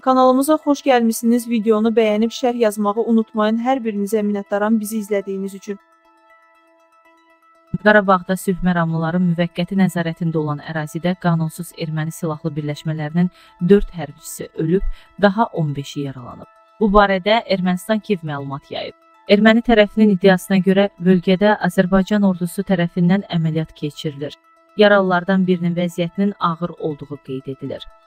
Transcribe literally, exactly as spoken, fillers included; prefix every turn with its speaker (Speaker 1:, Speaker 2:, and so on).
Speaker 1: Kanalımıza xoş gəlmişsiniz. Videonu bəyənib şərh yazmağı unutmayın. Hər birinizə minnətdaram bizi izlədiyiniz üçün.
Speaker 2: Qarabağda sülh məramlıların müvəqqəti nəzarətində olan ərazidə qanunsuz erməni silahlı birləşmələrinin dörd hərbçisi ölüb, daha on beşi yaralanıb. Bu barədə Ermənistan Kiyev məlumat yayıb. Erməni tərəfinin iddiasına görə bölgədə Azərbaycan ordusu tərəfindən əməliyyat keçirilir. Yaralılardan birinin vəziyyətinin ağır olduğu qeyd edilir.